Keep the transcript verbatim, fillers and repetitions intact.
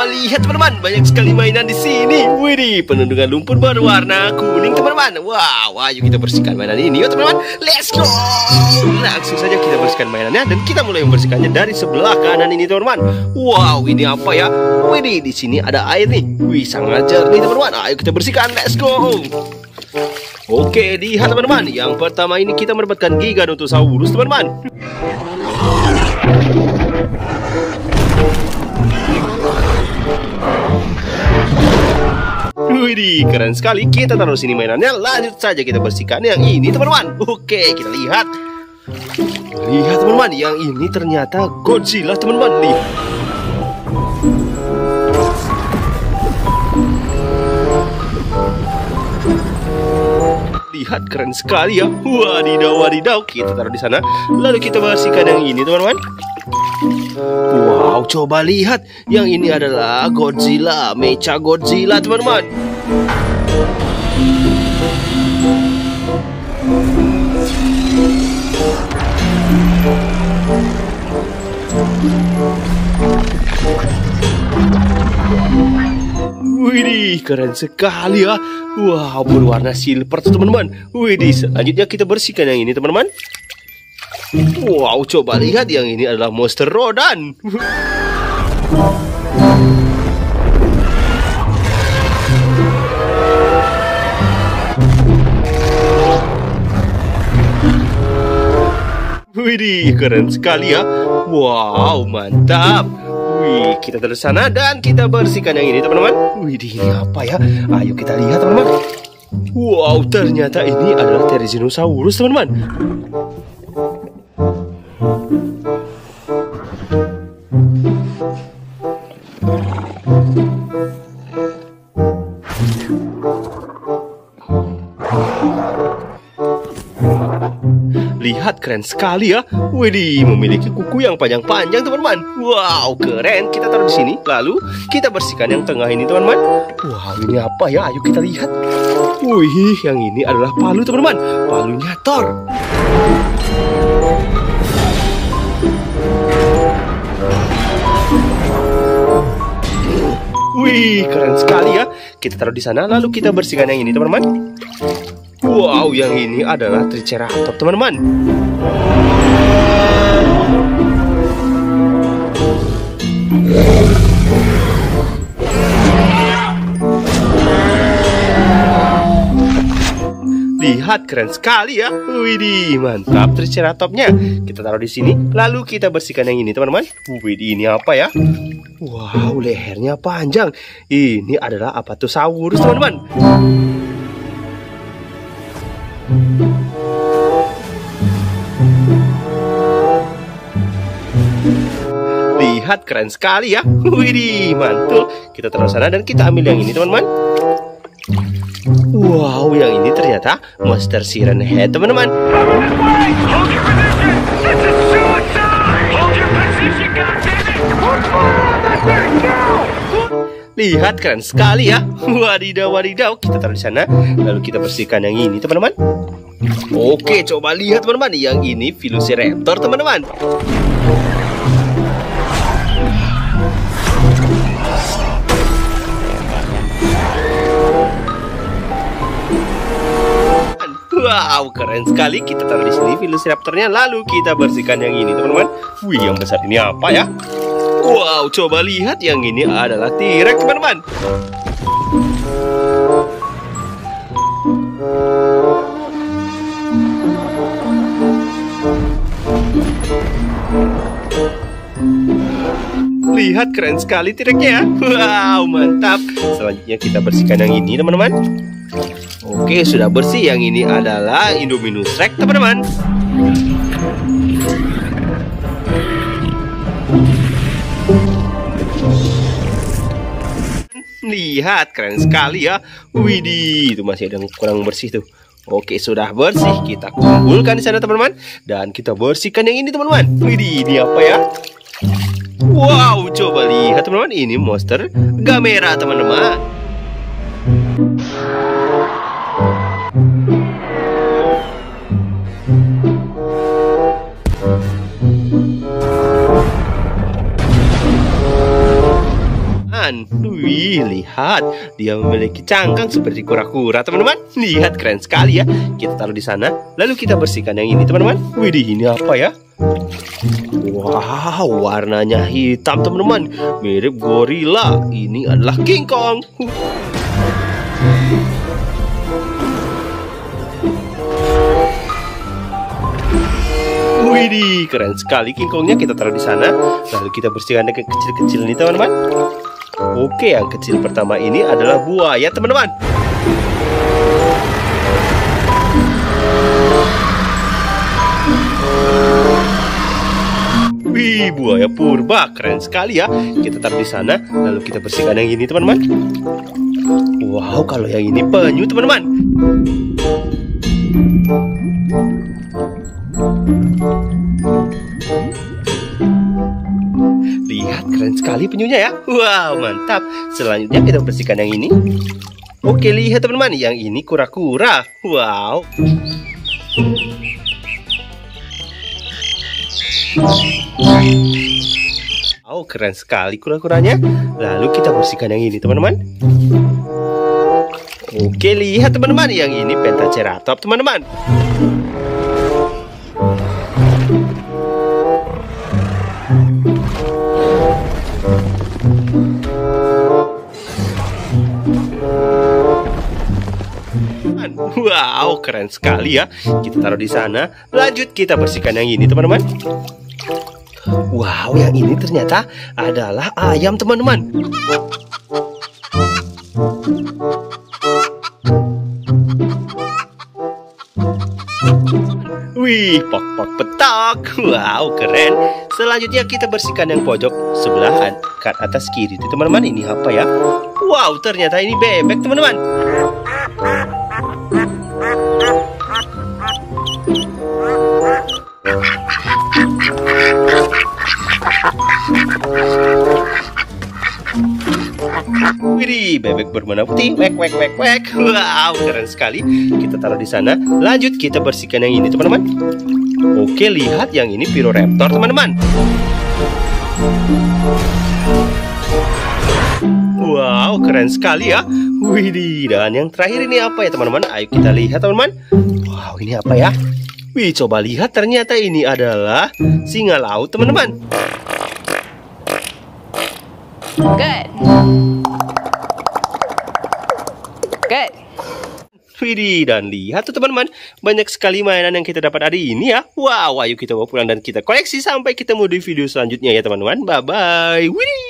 lihat teman-teman, banyak sekali mainan di sini. Widih, penuh dengan lumpur berwarna kuning teman-teman. Wow, ayo kita bersihkan mainan ini yuk teman-teman. Let's go. Langsung saja kita bersihkan mainannya dan kita mulai membersihkannya dari sebelah kanan ini teman-teman. Wow, ini apa ya? Widih, di sini ada air nih. Wih, sangat jernih teman-teman. Ayo kita bersihkan. Let's go. Oke, lihat teman-teman. Yang pertama ini kita mendapatkan Giganotosaurus teman-teman. Widih, keren sekali. Kita taruh sini mainannya. Lanjut saja kita bersihkan yang ini teman-teman. Oke, kita lihat. Lihat teman-teman, yang ini ternyata Godzilla teman-teman. Lihat. Lihat, keren sekali ya. Wadidaw, wadidaw. Kita taruh di sana. Lalu kita bersihkan yang ini teman-teman. Wow, coba lihat. Yang ini adalah Godzilla, Mecha Godzilla teman-teman. Widih, keren sekali ya. Wow, berwarna silver teman-teman. Widih, selanjutnya kita bersihkan yang ini teman-teman. Wow, coba lihat, yang ini adalah monster Rodan. Widih, keren sekali ya. Wow, mantap. Wih, kita terus sana dan kita bersihkan yang ini teman-teman. Widih, ini apa ya? Ayo kita lihat teman-teman. Wow, ternyata ini adalah Therizinosaurus teman-teman. Lihat, keren sekali ya. Widih, memiliki kuku yang panjang-panjang teman-teman. Wow, keren. Kita taruh di sini. Lalu kita bersihkan yang tengah ini teman-teman. Wow, ini apa ya? Ayo kita lihat. Wih, yang ini adalah palu teman-teman. Palunya Thor. Wih, keren sekali ya. Kita taruh di sana. Lalu kita bersihkan yang ini teman-teman. Wow, yang ini adalah Triceratops teman-teman. Lihat, keren sekali ya. Widih, mantap Triceratopsnya. Kita taruh di sini. Lalu kita bersihkan yang ini teman-teman. Widih, ini apa ya? Wow, lehernya panjang. Ini adalah Apatosaurus teman-teman. Lihat, keren sekali ya. Widih, mantul. Kita taruh sana dan kita ambil yang ini teman-teman. Wow, yang ini ternyata Monster Siren Head teman-teman. Lihat, keren sekali ya. Wadidaw, wadidaw. Kita taruh di sana. Lalu kita bersihkan yang ini teman-teman. Oke, coba lihat teman-teman. Yang ini Velociraptor teman-teman. Wow, keren sekali. Kita taruh di sini Velociraptornya. Lalu kita bersihkan yang ini teman-teman. Wih, yang besar ini apa ya? Wow, coba lihat, yang ini adalah T-Rex teman-teman. Lihat, keren sekali T-Rex-nya ya. Wow, mantap. Selanjutnya kita bersihkan yang ini teman-teman. Oke, sudah bersih. Yang ini adalah Indominus Rex teman-teman. Lihat, keren sekali ya. Widih, itu masih ada yang kurang bersih tuh. Oke, sudah bersih. Kita kumpulkan di sana teman-teman. Dan kita bersihkan yang ini teman-teman. Widih, ini apa ya? Wow, coba lihat teman-teman. Ini monster Gamera teman-teman. lihat, dia memiliki cangkang seperti kura-kura, teman-teman. Lihat, keren sekali ya. Kita taruh di sana, lalu kita bersihkan yang ini, teman-teman. Widih, ini apa ya? Wow, warnanya hitam, teman-teman. Mirip gorila. Ini adalah King Kong. Widih, keren sekali King Kongnya. Kita taruh di sana, lalu kita bersihkan yang kecil-kecil nih, teman-teman. Oke, yang kecil pertama ini adalah buaya, teman-teman. Wih, buaya purba, keren sekali ya. Kita taruh di sana, lalu kita bersihkan yang ini, teman-teman. Wow, kalau yang ini penyu, teman-teman. Lihat, keren sekali penyunya ya. Wow, mantap. Selanjutnya kita bersihkan yang ini. Oke, lihat teman-teman, yang ini kura-kura. Wow. Oh, keren sekali kura-kuranya. Lalu kita bersihkan yang ini, teman-teman. Oke, lihat teman-teman, yang ini Pentaceratops, teman-teman. Wow, keren sekali ya. Kita taruh di sana. Lanjut kita bersihkan yang ini, teman-teman. Wow, yang ini ternyata adalah ayam, teman-teman. Wih, pok-pok petok. Wow, keren. Selanjutnya kita bersihkan yang pojok sebelah atas kiri itu, teman-teman. Ini apa ya? Wow, ternyata ini bebek, teman-teman. Widih, bebek berwarna putih. Wek, wek, wek, wek. Wow, keren sekali. Kita taruh di sana. Lanjut kita bersihkan yang ini, teman-teman. Oke, lihat yang ini Piroraptor, teman-teman. Wow, keren sekali ya. Widih, dan yang terakhir ini apa ya, teman-teman? Ayo kita lihat, teman-teman. Wow, ini apa ya? Wih, coba lihat, ternyata ini adalah singa laut, teman-teman. Good. Good. Widih, dan lihat tuh teman-teman, banyak sekali mainan yang kita dapat hari ini ya. Wow, ayo kita bawa pulang dan kita koleksi. Sampai ketemu di video selanjutnya ya teman-teman. Bye-bye. Widih.